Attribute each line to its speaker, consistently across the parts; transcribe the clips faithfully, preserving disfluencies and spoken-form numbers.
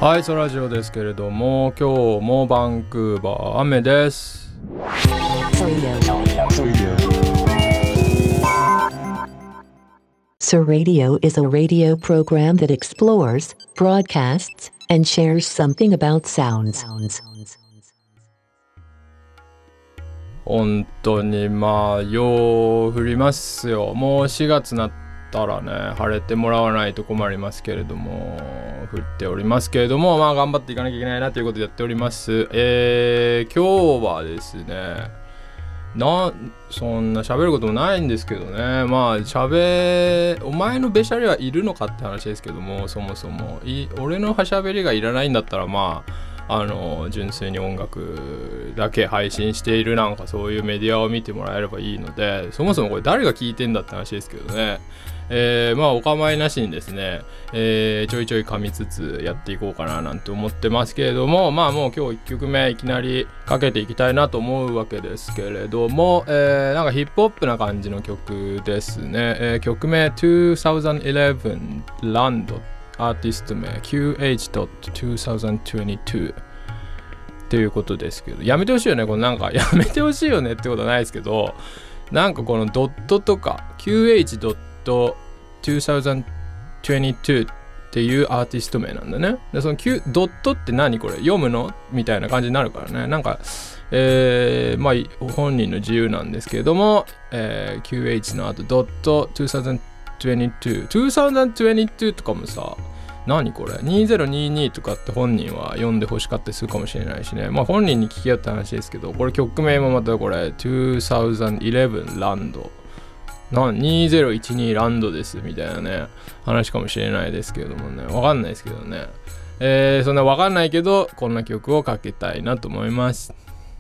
Speaker 1: はい、ソラジオですけれども、今日もバンクーバー雨です。
Speaker 2: So Radio is a radio program that explores, broadcasts, and shares something about sounds.
Speaker 1: 本当にまあよう降りますよ。もうしがつになったらね、晴れてもらわないと困りますけれども、降っておりますけれども、まあ頑張っていかなきゃいけないなということでやっております。えー、今日はですね、なそんな喋ることもないんですけどね、まあ喋お前のべしゃりはいるのかって話ですけども、そもそもい俺のはしゃべりがいらないんだったら、まああの純粋に音楽だけ配信しているなんかそういうメディアを見てもらえればいいので、そもそもこれ誰が聞いてんだって話ですけどね。えー、まあお構いなしにですね、えー、ちょいちょい噛みつつやっていこうかななんて思ってますけれども、まあもう今日いっきょくめいきなりかけていきたいなと思うわけですけれども、えー、なんかヒップホップな感じの曲ですね。えー、曲名にせんじゅういち ランド、アーティスト名 キューエイチにせんにじゅうに っていうことですけど、やめてほしいよね。このなんかやめてほしいよねってことはないですけど、なんかこのドットとか キューエイチ ドットにせんにじゅうにっていうアーティスト名なんだね。でその Q ドットって何これ読むのみたいな感じになるからね。なんか、えー、まあ本人の自由なんですけれども、えー、キューエイチ の後ドットにせんにじゅうに にせんにじゅうにとかもさ、何これにせんにじゅうにとかって本人は読んでほしかったりするかもしれないしね。まあ本人に聞き合った話ですけど、これ曲名もまたこれにせんじゅういちランドなにせんじゅうにランドですみたいなね話かもしれないですけれどもね、わかんないですけどね、えー、そんなわかんないけどこんな曲をかけたいなと思います。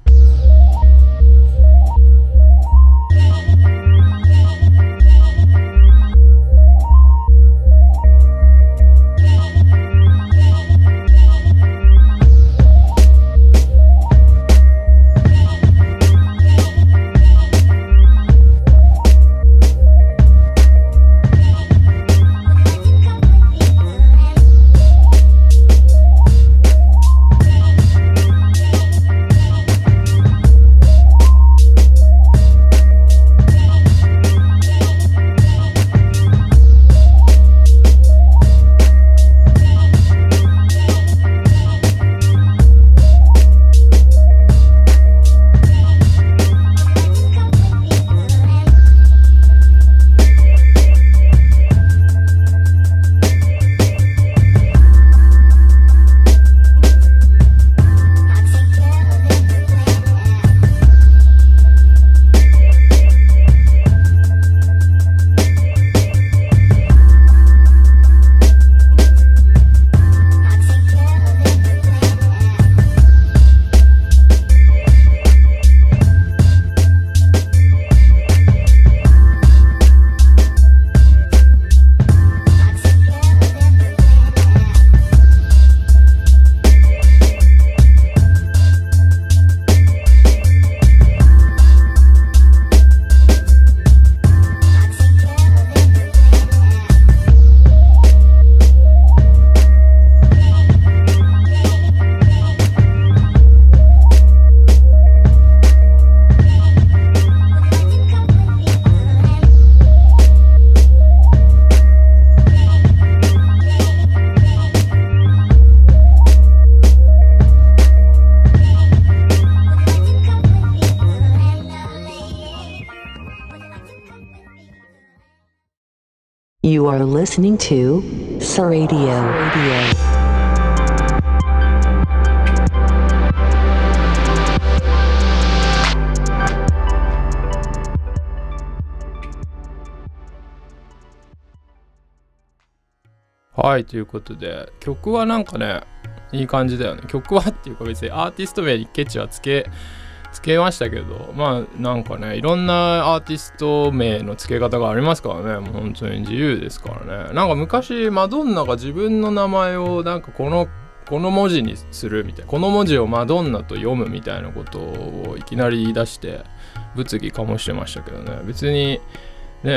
Speaker 2: You are listening to So Radio.
Speaker 1: はい、ということで曲はなんかねいい感じだよね。曲はっていうか別にアーティスト名にケチはつけつけましたけど、まあなんかねいろんなアーティスト名の付け方がありますからね。もう本当に自由ですからね。なんか昔マドンナが自分の名前をなんかこのこの文字にするみたいな、この文字をマドンナと読むみたいなことをいきなり言い出して物議かもしてましたけどね。別にね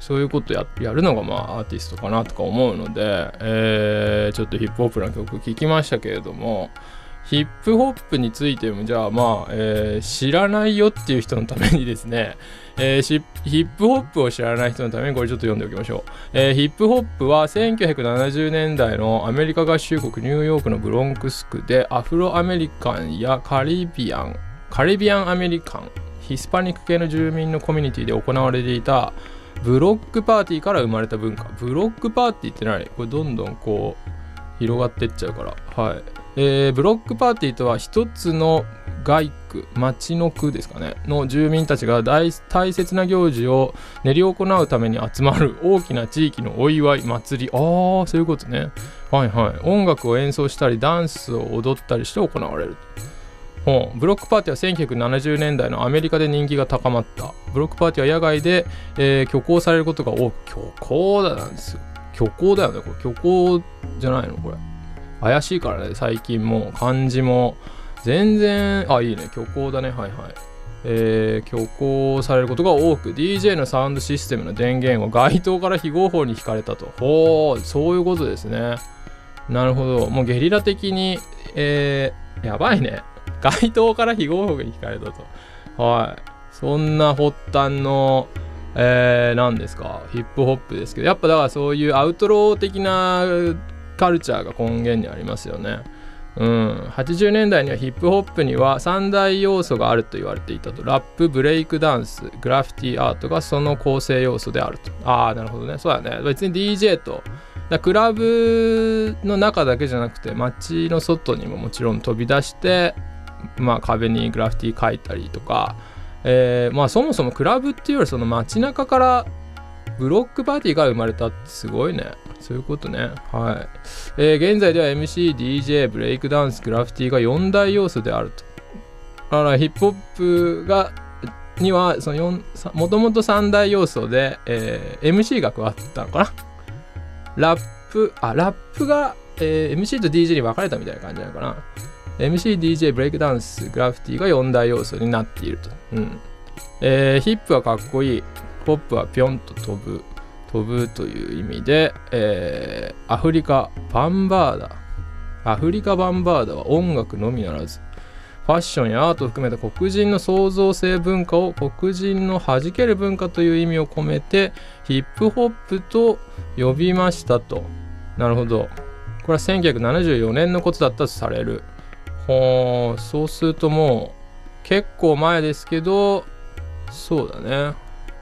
Speaker 1: そういうこと や, やるのがまあアーティストかなとか思うので、えー、ちょっとヒップホップな曲聴きましたけれども、ヒップホップについてもじゃあまあ、えー、知らないよっていう人のためにですね、えー、ヒップホップを知らない人のためにこれちょっと読んでおきましょう。えー、ヒップホップはせんきゅうひゃくななじゅうねんだいのアメリカ合衆国ニューヨークのブロンクス区でアフロアメリカンやカリビアンカリビアンアメリカンヒスパニック系の住民のコミュニティで行われていたブロックパーティーから生まれた文化。ブロックパーティーって何？これどんどんこう広がってっちゃうから。はい。えー、ブロックパーティーとは一つの街区、町の区ですかね、の住民たちが 大, 大切な行事を練り行うために集まる大きな地域のお祝い、祭り。あー、そういうことね。はいはい。音楽を演奏したり、ダンスを踊ったりして行われる。ブロックパーティーはせんきゅうひゃくななじゅうねんだいのアメリカで人気が高まった。ブロックパーティーは野外で、えー、挙行されることが多く、挙行だなんですよ。虚構だよね、これ。虚構じゃないのこれ。怪しいからね、最近も漢字も全然、あ、いいね、虚構だね、はいはい。えー、虚構されることが多く、ディージェー のサウンドシステムの電源を街灯から非合法に引かれたと。ほー、そういうことですね。なるほど。もうゲリラ的に、えー、やばいね。街灯から非合法に引かれたと。はい。そんな発端の、えー、何ですか、ヒップホップですけど、やっぱだからそういうアウトロー的なカルチャーが根源にありますよね。うん、はちじゅうねんだいにはヒップホップにはさん大要素があると言われていたと。ラップ、ブレイクダンス、グラフィティアートがその構成要素であると。ああ、なるほどね。そうだね。別に ディージェー とだクラブの中だけじゃなくて街の外にももちろん飛び出して、まあ、壁にグラフィティ描いたりとか、えー、まあそもそもクラブっていうよりその街中からブロックパーティーが生まれたってすごいね。そういうことね。はい。えー、現在では エムシー、ディージェー、ブレイクダンス、グラフィティがよん大要素であると。だからヒップホップがにはそのよんもともとさん大要素で、えー、エムシー が加わったのかな。ラップ、あ、ラップが、えー、エムシー と ディージェー に分かれたみたいな感じなのかな。エムシー、ディージェー、ブレイクダンス、グラフィティがよん大要素になっていると。うん。えー、ヒップはかっこいい。ポップはぴょんと飛ぶ。飛ぶという意味で、えー、アフリカバンバーダ。アフリカバンバーダは音楽のみならず、ファッションやアートを含めた黒人の創造性文化を黒人の弾ける文化という意味を込めて、ヒップホップと呼びましたと。なるほど。これはせんきゅうひゃくななじゅうよねんのことだったとされる。ほー、そうするともう結構前ですけど、そうだね。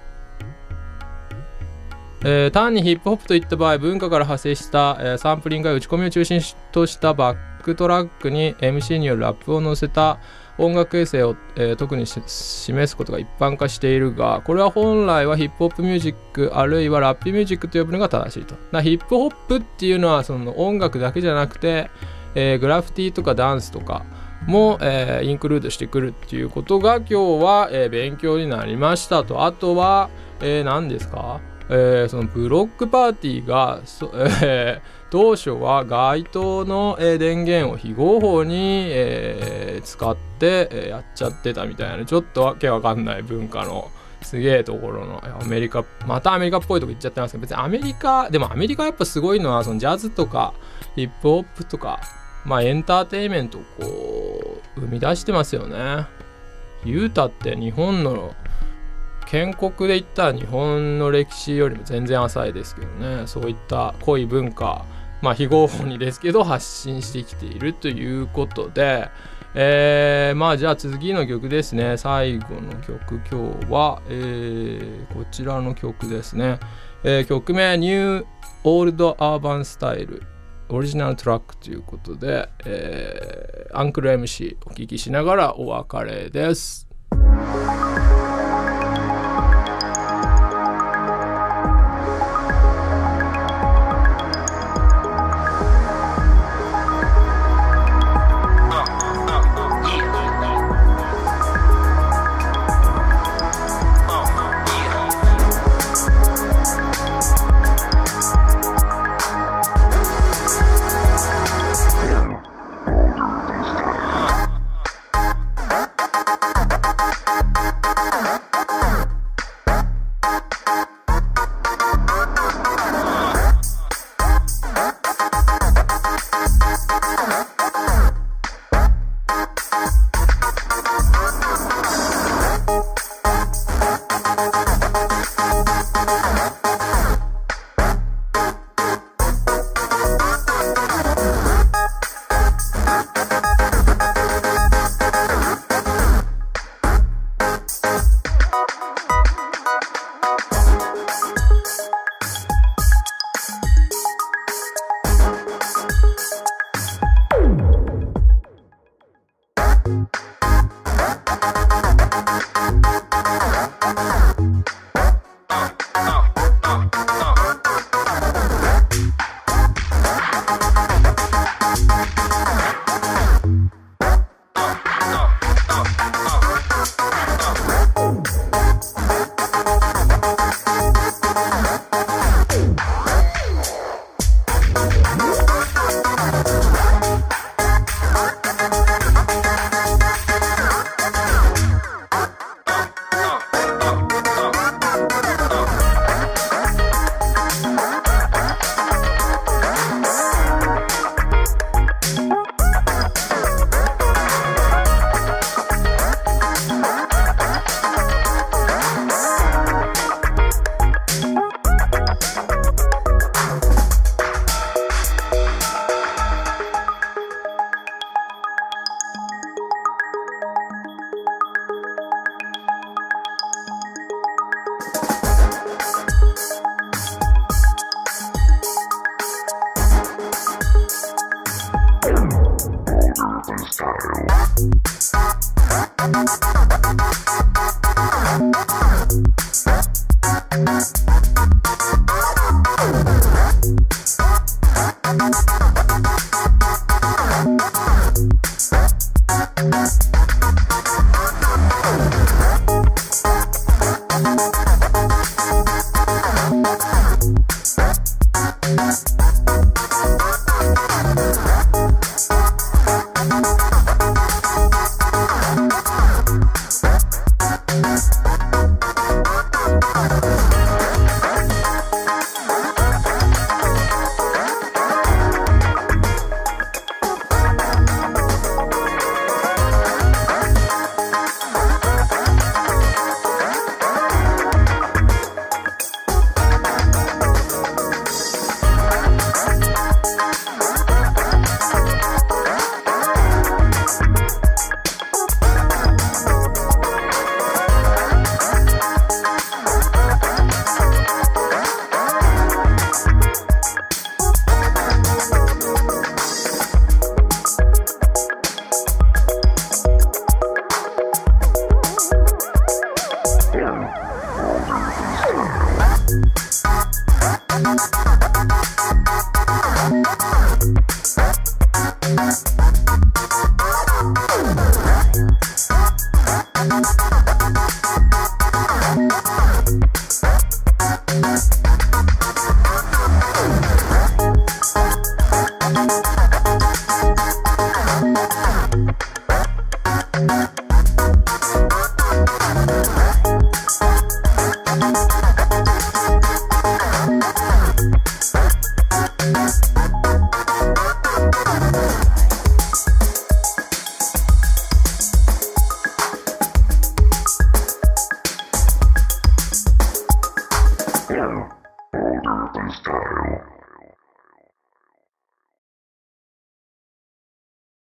Speaker 1: えー、単にヒップホップといった場合、文化から派生した、えー、サンプリングや打ち込みを中心としたバックトラックに エムシー によるラップを載せた音楽衛星を、えー、特に示すことが一般化しているが、これは本来はヒップホップミュージックあるいはラップミュージックと呼ぶのが正しいと。だヒップホップっていうのはその音楽だけじゃなくて、えー、グラフィティとかダンスとかも、えー、インクルードしてくるっていうことが今日は、えー、勉強になりましたと。あとは、えー、何ですか、えー、そのブロックパーティーが、えー、当初は街灯の、えー、電源を非合法に、えー、使って、えー、やっちゃってたみたいな、ちょっとわけわかんない文化のすげえところのアメリカ、またアメリカっぽいとこ行っちゃってますけど、別にアメリカでもアメリカやっぱすごいのはそのジャズとかヒップホップとか、まあエンターテインメントをこう生み出してますよね。言うたって日本の建国で言ったら日本の歴史よりも全然浅いですけどね。そういった濃い文化、まあ非合法にですけど発信してきているということで、えー、まあじゃあ次の曲ですね。最後の曲、今日は、えー、こちらの曲ですね。えー、曲名ニューオールドアーバンスタイルオリジナルトラックということで、えー、アンクル エムシー お聴きしながらお別れです。
Speaker 3: Older than style.